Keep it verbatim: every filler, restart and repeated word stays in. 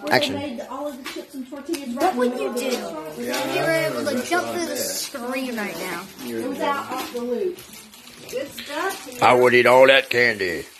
Action. What would you do if you were able to jump through the screen right now? It was out off the loop. Good stuff. I would eat all that candy.